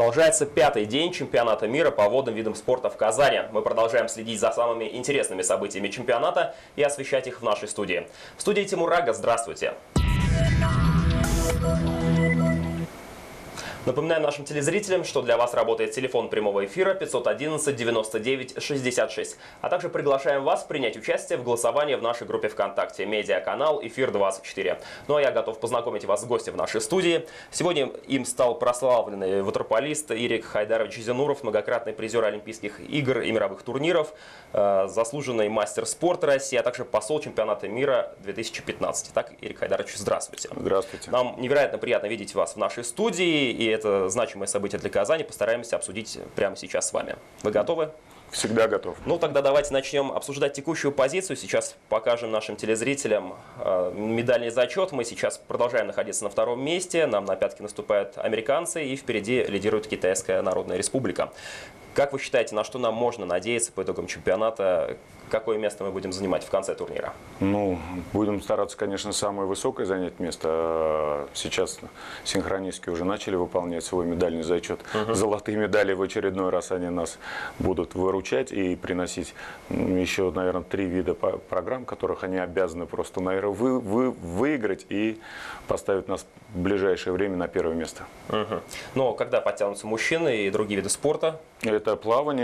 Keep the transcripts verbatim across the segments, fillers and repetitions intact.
Продолжается пятый день чемпионата мира по водным видам спорта в Казани. Мы продолжаем следить за самыми интересными событиями чемпионата и освещать их в нашей студии. В студии Тимур Рага, здравствуйте. Напоминаю нашим телезрителям, что для вас работает телефон прямого эфира пятьсот одиннадцать девяносто девять шестьдесят шесть. А также приглашаем вас принять участие в голосовании в нашей группе ВКонтакте «Медиаканал Эфир двадцать четыре». Ну а я готов познакомить вас с гостем в нашей студии. Сегодня им стал прославленный ватерполист Ирик Хайдарович Зинуров, многократный призер Олимпийских игр и мировых турниров, заслуженный мастер спорта России, а также посол чемпионата мира две тысячи пятнадцать. Итак, Ирик Хайдарович, здравствуйте. Здравствуйте. Нам невероятно приятно видеть вас в нашей студии, и это значимое событие для Казани. Постараемся обсудить прямо сейчас с вами. Вы готовы? Всегда готов. Ну, тогда давайте начнем обсуждать текущую позицию. Сейчас покажем нашим телезрителям э, медальный зачет. Мы сейчас продолжаем находиться на втором месте. Нам на пятки наступают американцы, и впереди лидирует Китайская Народная Республика. Как вы считаете, на что нам можно надеяться по итогам чемпионата? Какое место мы будем занимать в конце турнира? Ну, будем стараться, конечно, самое высокое занять место. Сейчас синхронистки уже начали выполнять свой медальный зачет. Uh-huh. Золотые медали в очередной раз они нас будут выручать и приносить еще, наверное, три вида программ, которых они обязаны просто, наверное, вы, вы, выиграть и поставить нас в ближайшее время на первое место. Uh-huh. Но когда подтянутся мужчины и другие виды спорта? Это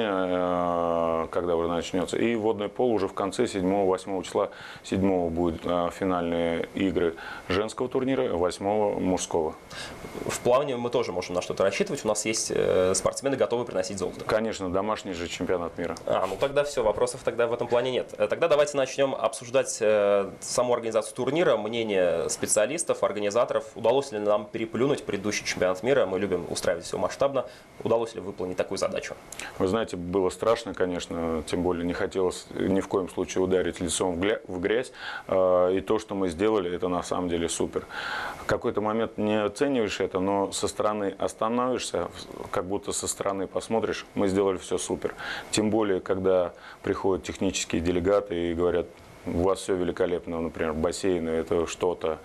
плавание, когда уже начнется, и водный пол уже в конце седьмого-восьмого числа. седьмого будут финальные игры женского турнира, восьмого мужского. В плавании мы тоже можем на что-то рассчитывать. У нас есть спортсмены, готовые приносить золото. Конечно, домашний же чемпионат мира. А, ну тогда все, вопросов тогда в этом плане нет. Тогда давайте начнем обсуждать саму организацию турнира, мнение специалистов, организаторов. Удалось ли нам переплюнуть предыдущий чемпионат мира? Мы любим устраивать все масштабно. Удалось ли выполнить такую задачу? Вы знаете, было страшно, конечно, тем более не хотелось ни в коем случае ударить лицом в грязь. И то, что мы сделали, это на самом деле супер. В какой-то момент не оцениваешь это, но со стороны останавливаешься, как будто со стороны посмотришь, мы сделали все супер. Тем более, когда приходят технические делегаты и говорят: у вас все великолепно, например, бассейны, это что-то.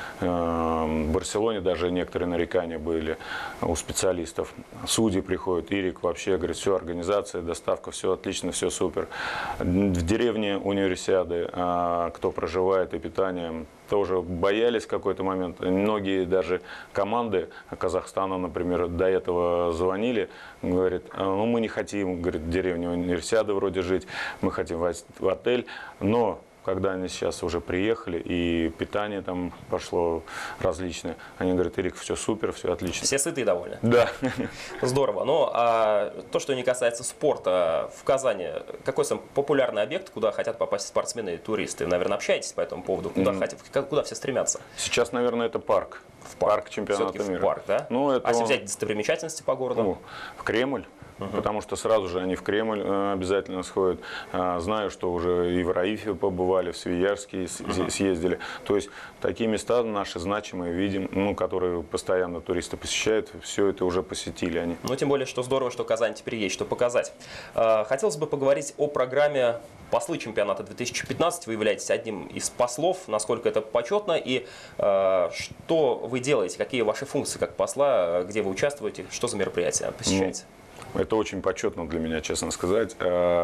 В Барселоне даже некоторые нарекания были у специалистов. Судьи приходят, Ирик вообще говорит: все, организация, доставка, все отлично, все супер. В деревне Универсиады, кто проживает, и питание, тоже боялись в какой-то момент. Многие даже команды Казахстана, например, до этого звонили, говорят: ну мы не хотим, говорит, в деревне Универсиады вроде жить, мы хотим в отель, но когда они сейчас уже приехали, и питание там пошло различное, они говорят: Ирик, все супер, все отлично. Все сыты и довольны? Да. Здорово. Ну, а то, что не касается спорта, в Казани какой самый популярный объект, куда хотят попасть спортсмены и туристы? Наверное, общаетесь по этому поводу? Куда, mm. хотят, куда все стремятся? Сейчас, наверное, это парк. В парк, парк чемпионата мира. В парк, да? Ну, это... А если взять достопримечательности по городу? Ну, в Кремль. Uh-huh. Потому что сразу же они в Кремль обязательно сходят. Знаю, что уже и в Раифе побывали, в Свияжске uh-huh. съездили. То есть такие места наши значимые видим, ну, которые постоянно туристы посещают, все это уже посетили они. Ну, тем более, что здорово, что Казань теперь есть что показать. Хотелось бы поговорить о программе «Послы чемпионата две тысячи пятнадцать». Вы являетесь одним из послов, насколько это почетно, и э, что вы делаете, какие ваши функции как посла, где вы участвуете, что за мероприятия посещаете? Ну, это очень почетно для меня, честно сказать.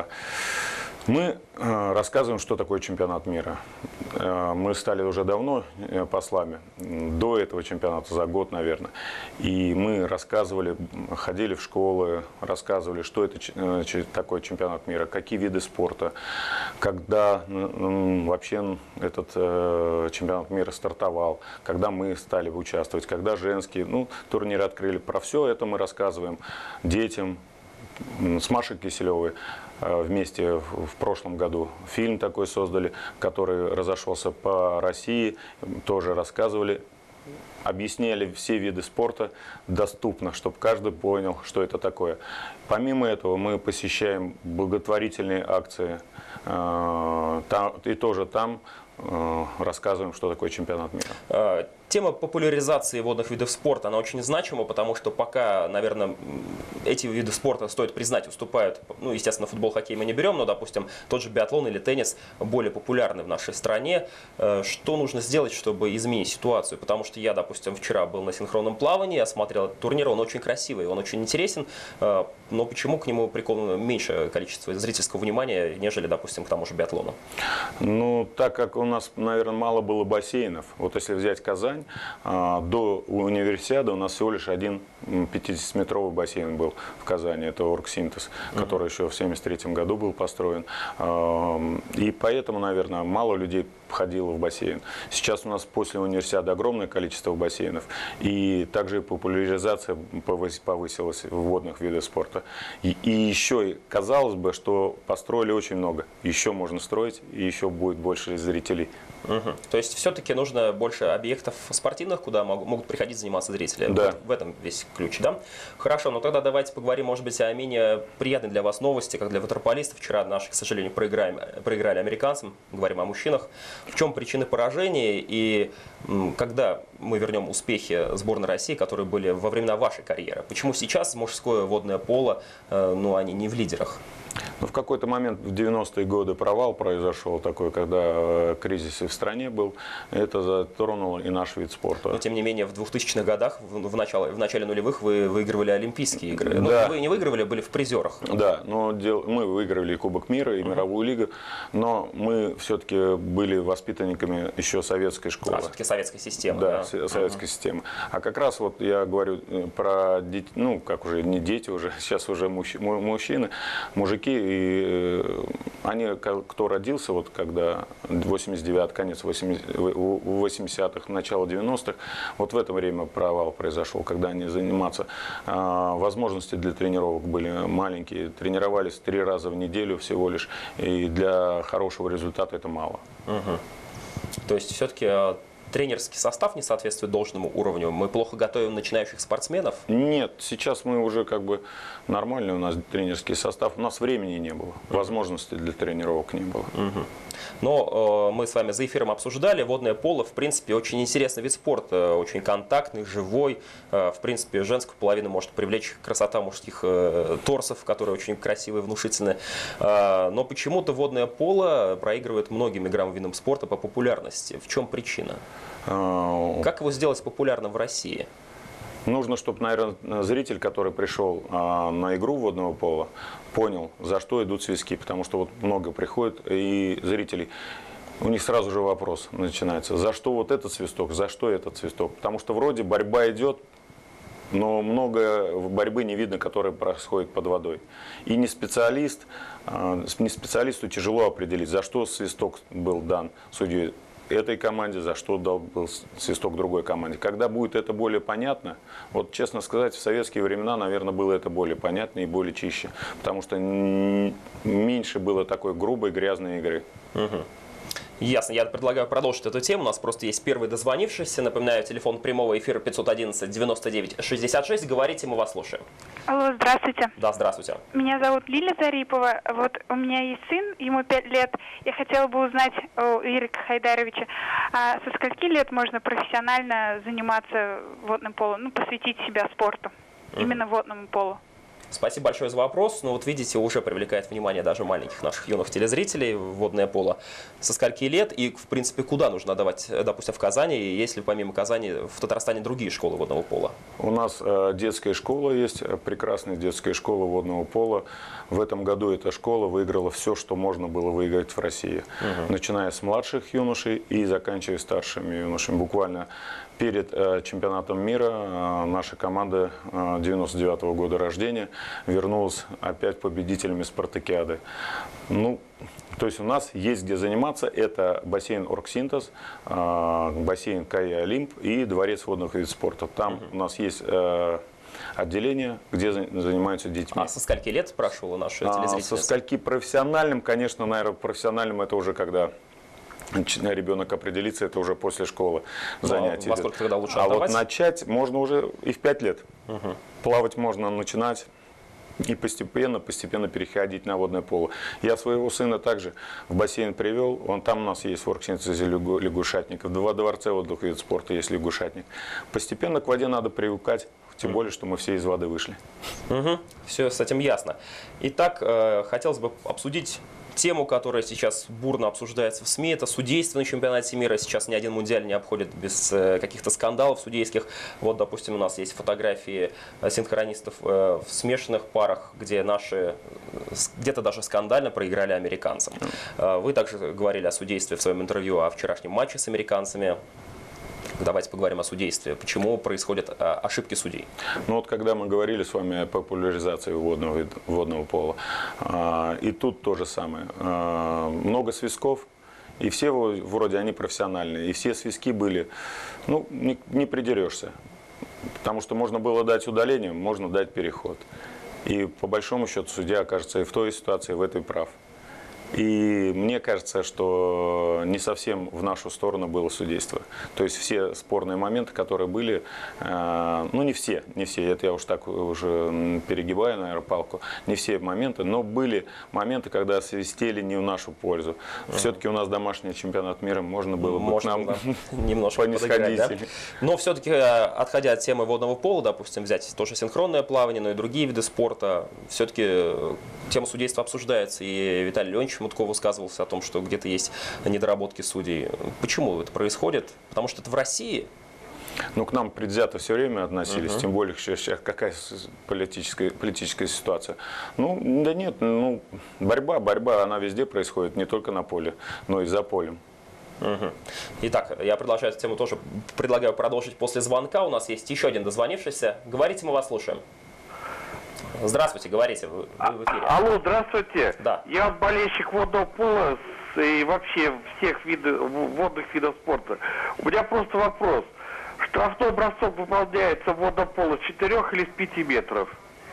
Мы рассказываем, что такое чемпионат мира. Мы стали уже давно послами, до этого чемпионата, за год, наверное. И мы рассказывали, ходили в школы, рассказывали, что это такое чемпионат мира, какие виды спорта, когда вообще этот чемпионат мира стартовал, когда мы стали участвовать, когда женские ну, турниры открыли. Про все это мы рассказываем детям. С Машей Киселевой вместе в прошлом году фильм такой создали, который разошелся по России, тоже рассказывали, объясняли все виды спорта доступно, чтобы каждый понял, что это такое. Помимо этого мы посещаем благотворительные акции, и тоже там рассказываем, что такое чемпионат мира. Тема популяризации водных видов спорта, она очень значима, потому что пока, наверное, эти виды спорта, стоит признать, уступают, ну, естественно, футбол, хоккей мы не берем, но, допустим, тот же биатлон или теннис более популярны в нашей стране. Что нужно сделать, чтобы изменить ситуацию? Потому что я, допустим, вчера был на синхронном плавании, я смотрел этот турнир, он очень красивый, он очень интересен, но почему к нему приковано меньше количество зрительского внимания, нежели, допустим, к тому же биатлону? Ну, так как у нас, наверное, мало было бассейнов, вот если взять Казань, до универсиады у нас всего лишь один пятидесятиметровый бассейн был в Казани, это Оргсинтез, uh-huh. который еще в семьдесят третьем году был построен. И поэтому, наверное, мало людей ходило в бассейн. Сейчас у нас после универсиады огромное количество бассейнов, и также и популяризация повысилась в водных видах спорта. И, и еще, казалось бы, что построили очень много, еще можно строить, и еще будет больше зрителей. Угу. То есть все-таки нужно больше объектов спортивных, куда могут, могут приходить заниматься зрители. Да. Вот в этом весь ключ, да? Хорошо, но тогда давайте поговорим, может быть, о менее приятной для вас новости, как для ватерполистов. Вчера наши, к сожалению, проиграли, проиграли американцам, говорим о мужчинах. В чем причины поражения и когда мы вернем успехи сборной России, которые были во времена вашей карьеры? Почему сейчас мужское водное поло, ну, они не в лидерах? Ну, в какой-то момент в девяностые годы провал произошел такой, когда кризис и в стране был. Это затронуло и наш вид спорта. Но тем не менее в двухтысячных годах, в, в, начале, в начале нулевых вы выигрывали Олимпийские игры. Да. Но вы не выигрывали, были в призерах. Да, но дел... мы выиграли и Кубок мира, и uh-huh. мировую лигу, но мы все-таки были воспитанниками еще советской школы. А, все-таки советской системы. Да, да? советской uh-huh. системы. А как раз вот я говорю про детей, ну, как уже не дети, уже сейчас уже мужч... мужчины, мужики, и они, кто родился, вот когда восемьдесят девятый, конец восьмидесятых, начало девяностых, вот в это время провал произошел, когда они заниматься, возможности для тренировок были маленькие, тренировались три раза в неделю всего лишь, и для хорошего результата это мало. Угу. То есть все-таки тренерский состав не соответствует должному уровню? Мы плохо готовим начинающих спортсменов? Нет, сейчас мы уже как бы нормальный у нас тренерский состав. У нас времени не было, uh-huh. возможностей для тренировок не было. Uh-huh. Но э, мы с вами за эфиром обсуждали, водное поло, в принципе, очень интересный вид спорта, очень контактный, живой. Э, в принципе, женскую половину может привлечь красота мужских э, торсов, которые очень красивые, внушительные. Э, но почему-то водное поло проигрывает многим играм видам спорта по популярности. В чем причина? Как его сделать популярным в России? Нужно, чтобы, наверное, зритель, который пришел а, на игру водного пола, понял, за что идут свистки. Потому что вот много приходит и зрителей, у них сразу же вопрос начинается. За что вот этот свисток, за что этот свисток? Потому что вроде борьба идет, но много борьбы не видно, которая происходит под водой. И не специалист, а, не специалисту тяжело определить, за что свисток был дан судьей этой команде, за что дал был свисток другой команде. Когда будет это более понятно, вот честно сказать, в советские времена, наверное, было это более понятно и более чище, потому что меньше было такой грубой, грязной игры. Угу. Ясно. Я предлагаю продолжить эту тему. У нас просто есть первый дозвонившийся. Напоминаю, телефон прямого эфира пятьсот одиннадцать девяносто девять шестьдесят шесть. Говорите, мы вас слушаем. Алло, здравствуйте. Да, здравствуйте. Меня зовут Лиля Зарипова. Вот у меня есть сын, ему пять лет. Я хотела бы узнать у Ирика Хайдаровича, а со скольки лет можно профессионально заниматься водным полом, ну, посвятить себя спорту, mm-hmm. именно водному полу? Спасибо большое за вопрос. Ну вот видите, уже привлекает внимание даже маленьких наших юных телезрителей водное поло. Со скольки лет и, в принципе, куда нужно отдавать, допустим, в Казани, если помимо Казани в Татарстане другие школы водного пола? У нас э, детская школа есть, прекрасная детская школа водного пола. В этом году эта школа выиграла все, что можно было выиграть в России. Угу. Начиная с младших юношей и заканчивая старшими юношами. Буквально перед э, чемпионатом мира э, наша команда э, девяносто девятого года рождения вернулась опять победителями спартакиады. Ну, то есть у нас есть где заниматься. Это бассейн Оргсинтез, э, бассейн КАИ Олимп и дворец водных видов спорта. Там угу. у нас есть э, отделение, где занимаются детьми. А со скольки лет, спрашивала наша телезрительница? А, со скольки профессиональным, конечно, наверное, профессиональным это уже когда ребенок определится, это уже после школы ну, занятий. Во сколько тогда лучше а отдавать? Вот начать можно уже и в пять лет. Угу. Плавать можно начинать И постепенно, постепенно переходить на водное поло. Я своего сына также в бассейн привел. Он там у нас есть в оргсинтезе лягушатников. Во дворце отдыха видов спорта есть лягушатник. Постепенно к воде надо привыкать. Тем более, что мы все из воды вышли. Угу. Все с этим ясно. Итак, э, хотелось бы обсудить тему, которая сейчас бурно обсуждается в СМИ. Это судейство на чемпионате мира. Сейчас ни один мундиаль не обходит без э, каких-то скандалов судейских. Вот, допустим, у нас есть фотографии синхронистов э, в смешанных парах, где наши где-то даже скандально проиграли американцам. Э, вы также говорили о судействе в своем интервью о вчерашнем матче с американцами. Давайте поговорим о судействе. Почему происходят а, ошибки судей? Ну вот когда мы говорили с вами о популяризации водного, водного пола, а, и тут то же самое. А, много свистков, и все вроде они профессиональные, и все свистки были, ну не, не придерешься, потому что можно было дать удаление, можно дать переход. И по большому счету судья окажется и в той ситуации, и в этой прав. И мне кажется, что не совсем в нашу сторону было судейство. То есть все спорные моменты, которые были, э, ну не все, не все, это я уж так уже перегибаю, наверное, палку, не все моменты, но были моменты, когда свистели не в нашу пользу. Все-таки у нас домашний чемпионат мира, можно было бы можно, к нам да, немножко подыграть, да? Но все-таки, отходя от темы водного пола, допустим, взять тоже синхронное плавание, но и другие виды спорта, все-таки тема судейства обсуждается, и Виталий Леонидович Мутко высказывался о том, что где-то есть недоработки судей. Почему это происходит? Потому что это в России. Ну, к нам предвзято все время относились, uh-huh. тем более сейчас какая политическая, политическая ситуация. Ну, да нет, ну, борьба, борьба, она везде происходит, не только на поле, но и за полем. Угу. Итак, я продолжаю эту тему тоже, предлагаю продолжить после звонка. У нас есть еще один дозвонившийся. Говорите, мы вас слушаем. Здравствуйте, говорите, вы, вы в эфире. Алло, здравствуйте. Да. Я болельщик водного пола и вообще всех видов, водных видов спорта. У меня просто вопрос. Штрафной бросок выполняется в водном поло с четырёх или с пяти метров?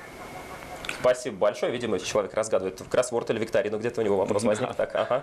Спасибо большое. Видимо, человек разгадывает в кроссворд или викторину. Где-то у него вопрос возник. Так, ага.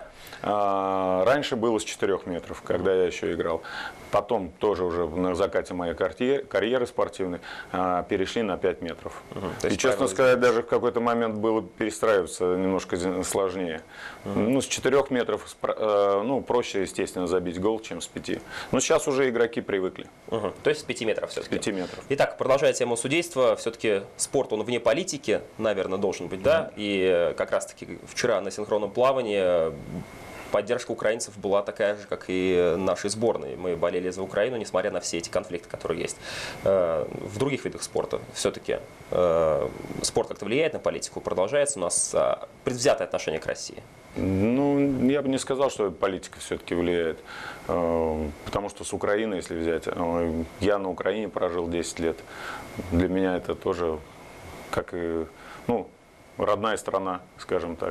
а, раньше было с четырёх метров, когда я еще играл. Потом тоже уже на закате моей карьеры, карьеры спортивной а, перешли на пять метров. Угу. И, честно сказать, даже в какой-то момент было перестраиваться немножко сложнее. Угу. Ну, с четырёх метров ну, проще, естественно, забить гол, чем с пяти. Но сейчас уже игроки привыкли. Угу. То есть с пяти метров все-таки. С пяти метров. Итак, продолжая тему судейства, все-таки спорт, он вне политики, наверное, должен быть, да? И как раз-таки вчера на синхронном плавании поддержка украинцев была такая же, как и нашей сборной. Мы болели за Украину, несмотря на все эти конфликты, которые есть. В других видах спорта все-таки спорт как-то влияет на политику, продолжается у нас предвзятое отношение к России. Ну, я бы не сказал, что политика все-таки влияет, потому что с Украины, если взять, я на Украине прожил десять лет, для меня это тоже как и, ну, родная страна, скажем так.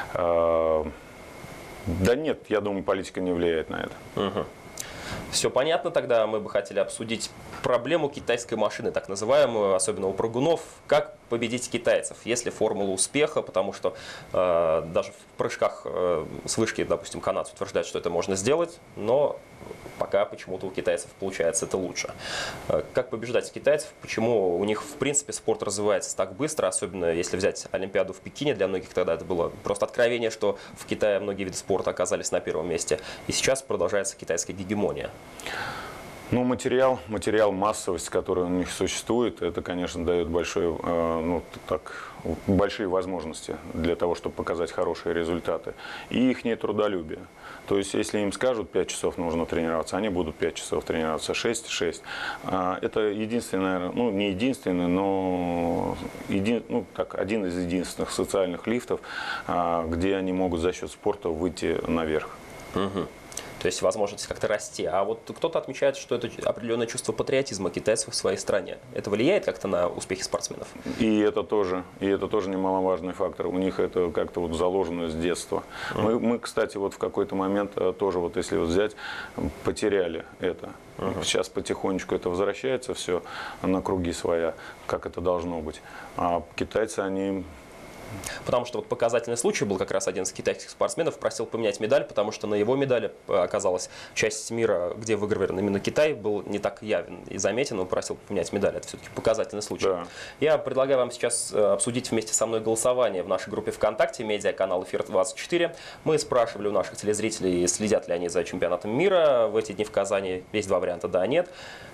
Да нет, я думаю, политика не влияет на это. Угу. Все понятно, тогда мы бы хотели обсудить проблему китайской машины, так называемую, особенно у прыгунов. Как победить китайцев? Есть ли формула успеха? Потому что э, даже в прыжках э, с вышки, допустим, канадцы утверждают, что это можно сделать, но пока почему-то у китайцев получается это лучше. Э, как побеждать китайцев? Почему у них, в принципе, спорт развивается так быстро, особенно если взять Олимпиаду в Пекине, для многих тогда это было просто откровение, что в Китае многие виды спорта оказались на первом месте. И сейчас продолжается китайская гегемония. Ну, материал, материал, массовость, которая у них существует, это, конечно, дает большой, э, ну, так, большие возможности для того, чтобы показать хорошие результаты. И их трудолюбие. То есть, если им скажут пять часов нужно тренироваться, они будут пять часов тренироваться, шесть шесть. Это единственное, ну, не единственный, но един, ну, так, один из единственных социальных лифтов, где они могут за счет спорта выйти наверх. Угу. То есть возможность как-то расти. А вот кто-то отмечает, что это определенное чувство патриотизма китайцев в своей стране. Это влияет как-то на успехи спортсменов? И это тоже, и это тоже немаловажный фактор. У них это как-то вот заложено с детства. Mm. Мы, мы, кстати, вот в какой-то момент тоже, вот если вот взять, потеряли это. Uh-huh. Сейчас потихонечку это возвращается все на круги своя, как это должно быть. А китайцы, они Потому что вот показательный случай был, как раз один из китайских спортсменов просил поменять медаль, потому что на его медали оказалась часть мира, где выгравирован именно Китай, был не так явен и заметен, он просил поменять медаль. Это все-таки показательный случай. Да. Я предлагаю вам сейчас обсудить вместе со мной голосование в нашей группе ВКонтакте, медиаканал Эфир двадцать четыре. Мы спрашивали у наших телезрителей, следят ли они за чемпионатом мира в эти дни в Казани. Есть два варианта, да, нет.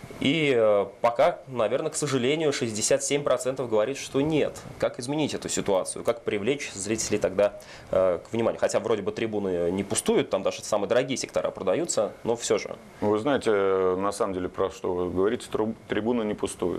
И пока, наверное, к сожалению, шестьдесят семь процентов говорит, что нет. Как изменить эту ситуацию? Как привлечь зрителей тогда э, к вниманию? Хотя вроде бы трибуны не пустуют, там даже самые дорогие сектора продаются, но все же. Вы знаете, на самом деле, про что вы говорите, трибуны не пустуют.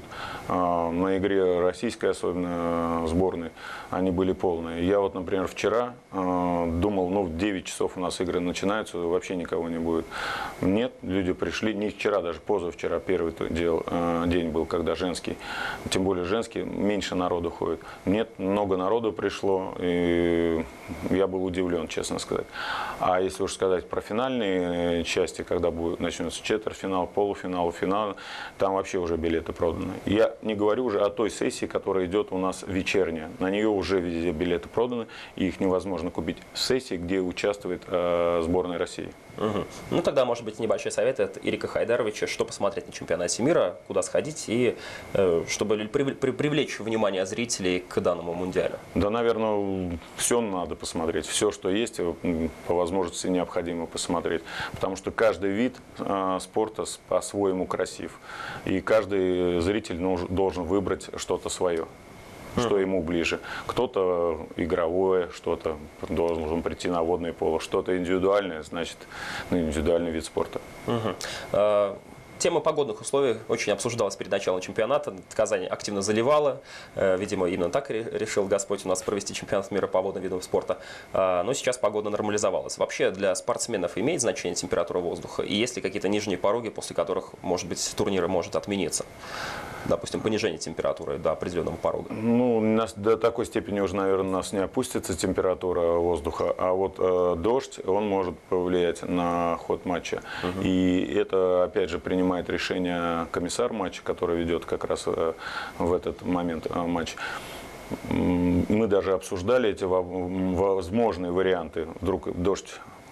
На игре российской, особенно сборной, они были полные. Я вот, например, вчера думал, ну, в девять часов у нас игры начинаются, вообще никого не будет. Нет, люди пришли, не вчера, даже позавчера, первый дел, день был, когда женский, тем более женский, меньше народу ходит. Нет, много народу пришло, и я был удивлен, честно сказать. А если уж сказать про финальные части, когда будет, начнется четвертьфинал, полуфинал, финал, там вообще уже билеты проданы. Я не говорю уже о той сессии, которая идет у нас вечерняя. На нее уже везде билеты проданы, и их невозможно купить в сессии, где участвует э, сборная России. Угу. Ну тогда, может быть, небольшой совет от Ирика Хайдаровича, что посмотреть на чемпионате мира, куда сходить, и э, чтобы привлечь внимание зрителей к данному мундиалю. Да, наверное, все надо посмотреть, все, что есть, по возможности необходимо посмотреть, потому что каждый вид э, спорта по-своему красив, и каждый зритель нуж, должен выбрать что-то свое, что ему ближе. Кто-то игровое, что-то должен прийти на водное поло, что-то индивидуальное, значит, ну, индивидуальный вид спорта. Угу. Тема погодных условий очень обсуждалась перед началом чемпионата. Казань активно заливала. Видимо, именно так решил Господь у нас провести чемпионат мира по водным видам спорта. Но сейчас погода нормализовалась. Вообще для спортсменов имеет значение температура воздуха? И есть ли какие-то нижние пороги, после которых, может быть, турнир может отмениться? Допустим, понижение температуры до определенного порога. Ну, нас до такой степени уже, наверное, у нас не опустится температура воздуха, а вот э, дождь, он может повлиять на ход матча. Угу. И это, опять же, принимает решение комиссар матча, который ведет как раз э, в этот момент э, матч. Мы даже обсуждали эти возможные варианты. Вдруг дождь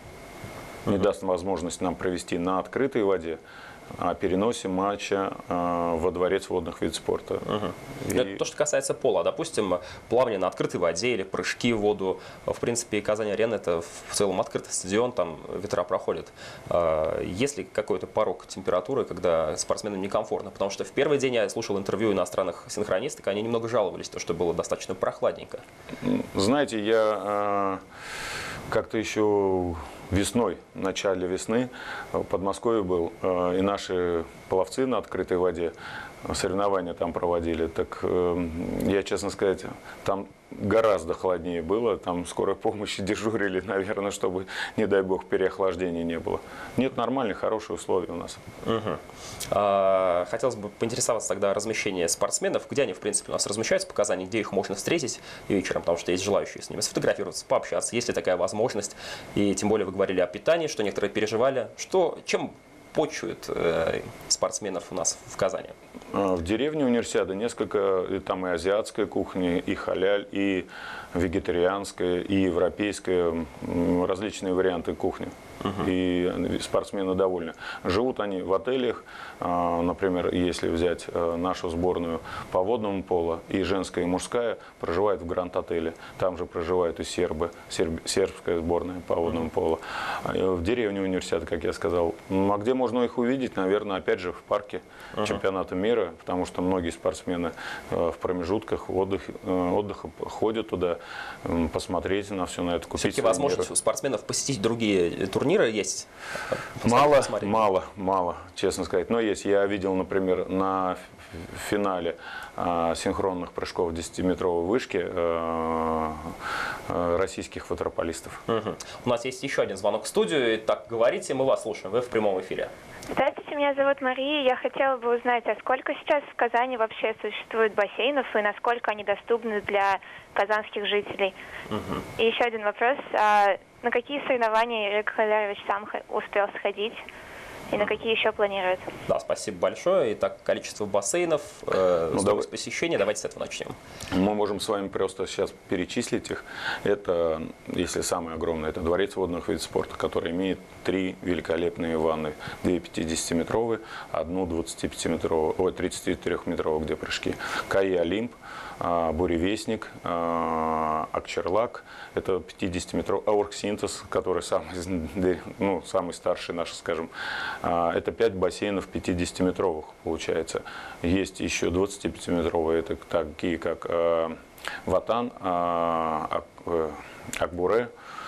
не даст возможность нам провести на открытой воде, о переносе матча э, во дворец водных видов спорта. Угу. И... Это то, что касается пола. Допустим, плавание на открытой воде или прыжки в воду. В принципе, Казань-Арена — это в целом открытый стадион, там ветра проходят. Э, есть ли какой-то порог температуры, когда спортсменам некомфортно? Потому что в первый день я слушал интервью иностранных синхронисток, они немного жаловались, то, что было достаточно прохладненько. Знаете, я э, как-то еще... весной, в начале весны в Подмосковье был, и наши пловцы на открытой воде соревнования там проводили. Так я, честно сказать, там гораздо холоднее было, там скорой помощи дежурили, наверное, чтобы, не дай бог, переохлаждения не было. Нет, нормальные, хорошие условия у нас. Угу. А, хотелось бы поинтересоваться тогда о размещении спортсменов. Где они, в принципе, у нас размещаются по Казани, где их можно встретить вечером, потому что есть желающие с ними сфотографироваться, пообщаться, есть ли такая возможность. И тем более вы говорили о питании, что некоторые переживали. Что, чем почует э, спортсменов у нас в Казани? В деревне Универсиады несколько, там и азиатская кухня, и халяль, и вегетарианская, и европейская, различные варианты кухни. Uh-huh. И спортсмены довольны. Живут они в отелях, например, если взять нашу сборную по водному полу, и женская, и мужская проживают в Гранд-отеле. Там же проживают и сербы, серб, сербская сборная по водному uh-huh. полу. В деревне Универсиады, как я сказал. А где можно их увидеть? Наверное, опять же, в парке uh-huh. чемпионата мира, потому что многие спортсмены в промежутках отдыха, отдыха ходят туда, посмотреть на все, на это, купить. Все-таки возможность у спортсменов посетить другие турниры есть? Мало, посмотреть. мало, мало, честно сказать. Но есть. Я видел, например, на финале э, синхронных прыжков в десятиметровой вышке э, э, российских ватерполистов. Угу. У нас есть еще один звонок в студию. Итак, говорите, мы вас слушаем. Вы в прямом эфире. Здравствуйте, меня зовут Мария. Я хотела бы узнать, а сколько сейчас в Казани вообще существует бассейнов и насколько они доступны для казанских жителей? Угу. И еще один вопрос. А на какие соревнования Ирик Хайдарович сам успел сходить? и на какие еще планируют? Да, спасибо большое. Итак, количество бассейнов, э, Ну, стоимость давай. посещения, давайте с этого начнем. Мы можем с вами просто сейчас перечислить их. Это, если самое огромное, это дворец водных видов спорта, который имеет три великолепные ванны. Две пятидесятиметровые, одну двадцатипятиметровую, ой, тридцатитрёхметровую, где прыжки. КАИ «Олимп», «Буревестник», «Акчерлак». Это пятидесятиметровый «Аурксинтез», который самый, ну, самый старший наш, скажем. Это пять бассейнов пятидесятиметровых, получается. Есть еще двадцатипятиметровые, это такие как Ватан, Акбуре.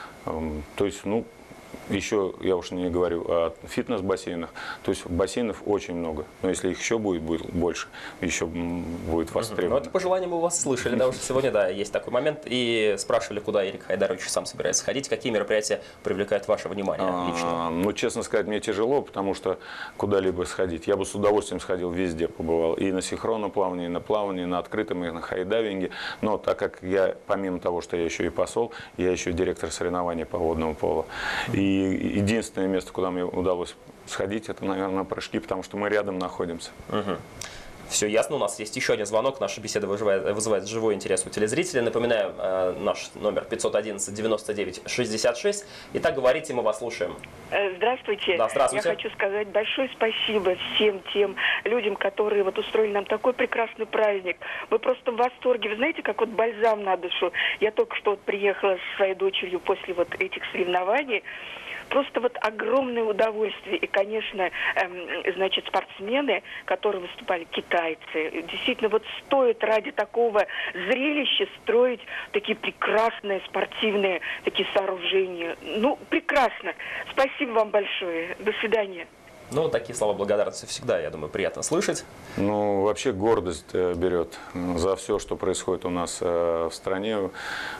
То есть, ну, еще, я уж не говорю о фитнес-бассейнах, то есть бассейнов очень много, но если их еще будет, будет больше, еще будет востребовано. Ну, это пожелание мы у вас слышали, да, уже сегодня, да, есть такой момент, и спрашивали, куда Ирик Хайдарович сам собирается ходить, какие мероприятия привлекают ваше внимание лично? А, ну, честно сказать, мне тяжело, потому что куда-либо сходить, я бы с удовольствием сходил, везде побывал, и на синхронном плавании, и на плавании, и на открытом, и на хайдайвинге, но так как я, помимо того, что я еще и посол, я еще директор соревнований по водному полу, и единственное место, куда мне удалось сходить, это, наверное, прыжки, потому что мы рядом находимся. Угу. Все ясно, у нас есть еще один звонок, наша беседа вызывает, вызывает живой интерес у телезрителей. Напоминаю, э, наш номер пятьсот одиннадцать девяносто девять шестьдесят шесть. Итак, говорите, мы вас слушаем. Здравствуйте. Да, здравствуйте. Я хочу сказать большое спасибо всем тем людям, которые вот устроили нам такой прекрасный праздник. Мы просто в восторге. Вы знаете, как вот бальзам на душу. Я только что вот приехала со своей дочерью после вот этих соревнований. Просто вот огромное удовольствие. И, конечно, эм, значит, спортсмены, которые выступали, китайцы, действительно вот стоит ради такого зрелища строить такие прекрасные спортивные такие сооружения. Ну, прекрасно. Спасибо вам большое. До свидания. Ну, такие слова благодарности всегда, я думаю, приятно слышать. Ну, вообще гордость берет за все, что происходит у нас в стране,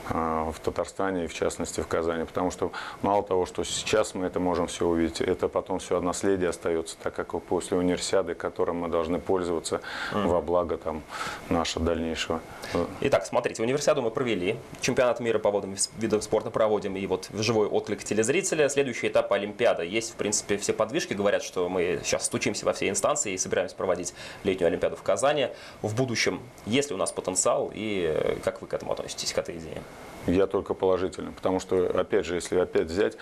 в Татарстане и в частности в Казани. Потому что мало того, что сейчас мы это можем все увидеть, это потом все наследие остается, так как после универсиады, которым мы должны пользоваться mm-hmm. во благо там нашего дальнейшего. Итак, смотрите, универсиаду мы провели, чемпионат мира по водным видам спорта проводим, и вот живой отклик телезрителя. Следующий этап Олимпиада. Есть, в принципе, все подвижки, говорят, что что мы сейчас стучимся во все инстанции и собираемся проводить летнюю Олимпиаду в Казани. В будущем, есть ли у нас потенциал и как вы к этому относитесь, к этой идее? Я только положительно, потому что, опять же, если опять взять,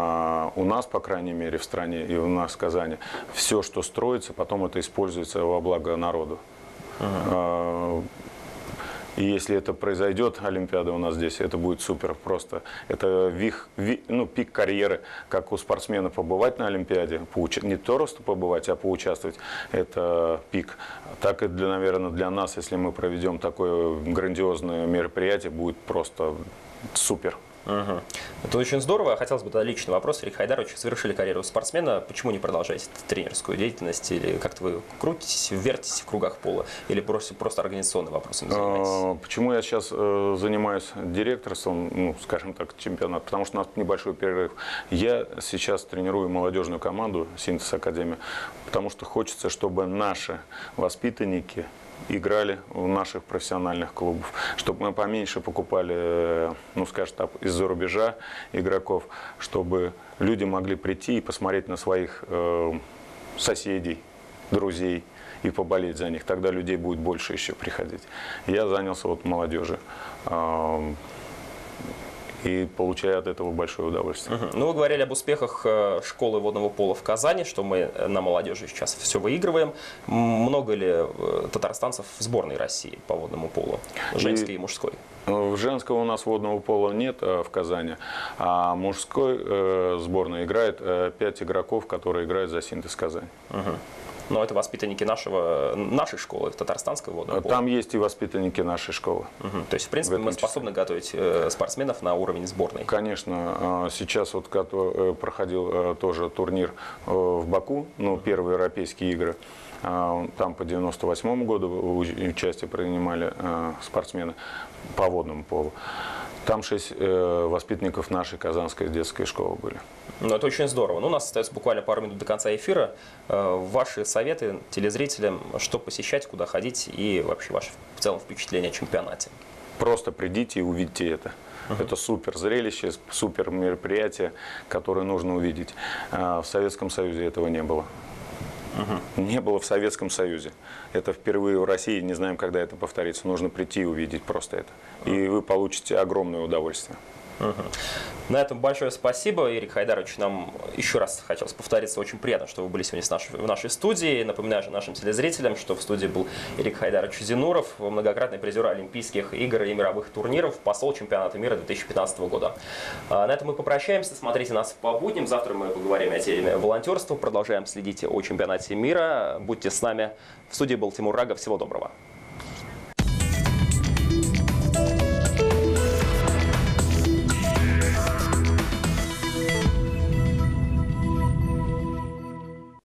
а, у нас, по крайней мере, в стране и у нас в Казани, все, что строится, потом это используется во благо народу. Uh-huh. а, И если это произойдет, Олимпиада у нас здесь, это будет супер просто. Это вих, ви, ну, пик карьеры, как у спортсмена побывать на Олимпиаде, поуча... не то просто побывать, а поучаствовать, это пик. Так и, для, наверное, для нас, если мы проведем такое грандиозное мероприятие, будет просто супер. Угу. Это очень здорово. Хотелось бы, да, личный вопрос. Ирик Хайдарович, совершили карьеру спортсмена. Почему не продолжаете тренерскую деятельность? Или как-то вы крутитесь, вертитесь в кругах пола? Или просто, просто организационным вопросом занимаетесь? Почему я сейчас э, занимаюсь директорством, ну, скажем так, чемпионата? Потому что у нас небольшой перерыв. Я сейчас тренирую молодежную команду «Синтез Академия», потому что хочется, чтобы наши воспитанники играли в наших профессиональных клубах, чтобы мы поменьше покупали, ну, скажем так, из-за рубежа игроков, чтобы люди могли прийти и посмотреть на своих э, соседей, друзей и поболеть за них. Тогда людей будет больше еще приходить. Я занялся вот молодежью. Э, и получаю от этого большое удовольствие. Угу. Ну, вы говорили об успехах школы водного пола в Казани, что мы на молодежи сейчас все выигрываем. Много ли татарстанцев в сборной России по водному полу, женской и, и мужской? Женского у нас водного пола нет в Казани, а мужской э, сборной играет э, пять игроков, которые играют за «Синтез Казань». Угу. Но это воспитанники нашего, нашей школы, татарстанского водного пола. Там есть и воспитанники нашей школы. Угу. То есть, в принципе, в мы способны готовить спортсменов на уровень сборной? Конечно. Сейчас вот проходил тоже турнир в Баку, ну, первые европейские игры. Там по девяносто восьмому году участие принимали спортсмены по водному полу. Там шесть э, воспитанников нашей казанской детской школы были. Ну, это очень здорово. Ну, у нас остается буквально пару минут до конца эфира. Э, ваши советы телезрителям, что посещать, куда ходить и вообще ваши в целом впечатления о чемпионате? Просто придите и увидите это. Uh-huh. Это супер зрелище, супер мероприятие, которое нужно увидеть. В Советском Союзе этого не было. Uh-huh. Не было в Советском Союзе. Это впервые в России, не знаем, когда это повторится. Нужно прийти и увидеть просто это. Uh-huh. И вы получите огромное удовольствие. Угу. На этом большое спасибо, Ирик Хайдарович. Нам еще раз хотелось повториться. Очень приятно, что вы были сегодня с нашей, в нашей студии. Напоминаю же нашим телезрителям, что в студии был Ирик Хайдарович Зинуров, многократный призер Олимпийских игр и мировых турниров, посол чемпионата мира две тысячи пятнадцатого года. На этом мы попрощаемся. Смотрите нас по будням. Завтра мы поговорим о теме волонтерства. Продолжаем следить о чемпионате мира. Будьте с нами. В студии был Тимур Рагов. Всего доброго.